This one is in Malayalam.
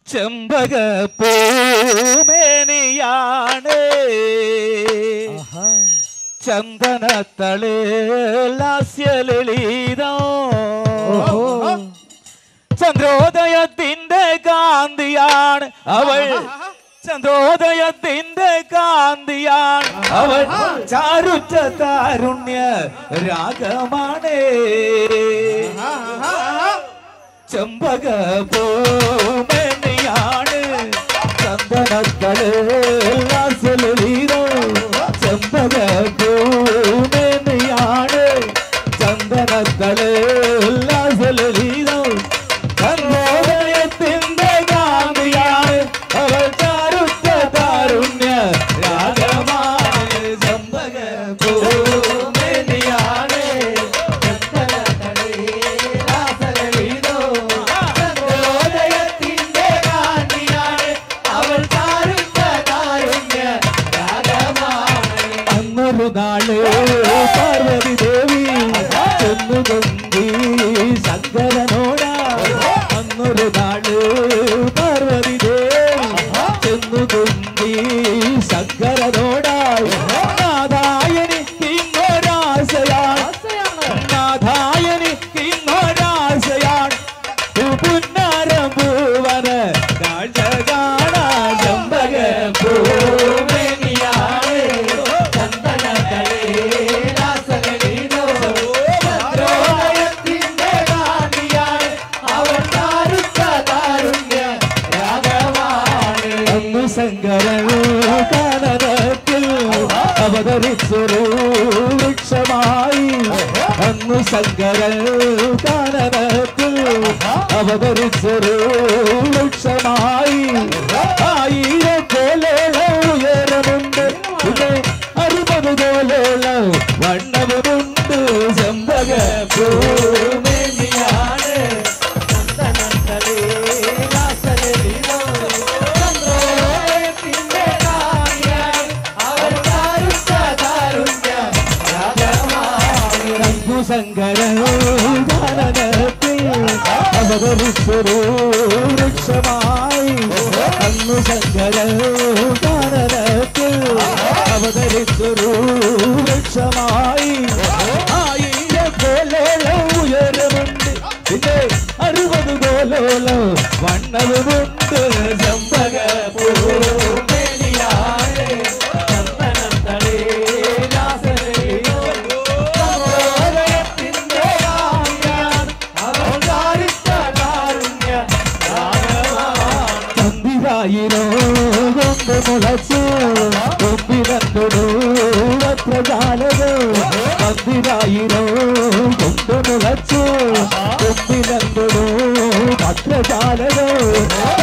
ചെമ്പക പൂമേനിയാണ് ചന്ദനത്തളേ ലാസ്യലളിതോ ചന്ദ്രോദയത്തിന്റെ കാന്തിയാണ് അവൾ ചന്ദ്രോദയത്തിന്റെ കാന്തിയാണ് അവൾ ചാരുച്ച താരുണ്യ രാഗമാണ് ചെമ്പക പൂമേനിയാണ് ചന്ദനത്തളേ ലാസ്യലളിതോ ചെമ്പക പൂമേനിയാണ് ചന്ദനത്തളേ ലാസ്യലളിതോ ചന്ദ്രോദയത്തിന്റെ കാന്തിയാണ് അവൾ ചാരുത്ത താരുണ്യ രാഗമാണ് ചെമ്പക പൂമേനിയാണ് ചന്ദനത്തളേ ലാസ്യലളിതോ ചന്ദ്രോദയത്തിന്റെ കാന്തിയാണ് അവൾ ചാരുത്ത താരുണ്യ രാഗമാണ് അന്നൊരു നാള് പാർവതി ദേവി ചെന്നുകൊണ്ടി ശങ്കരനോട അന്നൊരു നാള് പാർവതി ദേവി ചെന്നുകൊണ്ടി ശങ്കരനോടായി നാഥായനിക്കിന്നൊരാശയാണ് നാഥായനിക്കിന്നൊരാശയാണ് പുന്നാരം പൂവന കാഴ്ച കാണാ ചെമ്പക പൂമേനിയാണ് ചന്ദനത്തളേ ലാസ്യലളിതോ ചന്ദ്രോദയത്തിന്റെ കാന്തിയാണ് അവൾ ചാരുത്ത താരുണ്യ രാഗമാണ് അന്നു ശങ്കരൻ കാനനത്തിൽ അവതരിച്ചൊരു വൃക്ഷമായി അന്നു ശങ്കരൻ കാനനത്തിൽ അവതരിച്ചൊരു വൃക്ഷമായി 1000 കോലോളം ഉയരമുണ്ട് പിന്നെ 60 കോലോളം വണ്ണവുമുണ്ട് ചെമ്പക പൂമേനിയാണ് ചന്ദനത്തളേ ലാസ്യലളിതോ ചന്ദ്രോദയത്തിന്റെ കാന്തിയാണ് അവൾ ചാരുത്ത താരുണ്യ രാഗമാണ് അന്നു ശങ്കരൻ കാനനത്തിൽ അവതരിച്ചൊരു വൃക്ഷമായി അന്നു ശങ്കരൻ കാനനത്തിൽ അവതരിച്ചൊരു വൃക്ഷമായി 1000 കോലോളം ഉയരമുണ്ട് പിന്നെ 60 കോലോളം വണ്ണവുമുണ്ട് ചെമ്പക പൂമേനിയാണ് ചന്ദനത്തളേ ലാസ്യലളിതോ ചന്ദ്രോദയത്തിന്റെ കാന്തിയാണ് അവൾ ചാരുത്ത താരുണ്യ രാഗമാണ് ചന്ദിരായിരോ കൊണ്ട് മുളച്ചു കൊമ്പിനത്തൊടു വസ്ത്രജാലകോ ചന്ദിരായിരോ കൊണ്ട് മുളച്ചു കൊമ്പിനത്തൊടു വസ്ത്രജാലകോ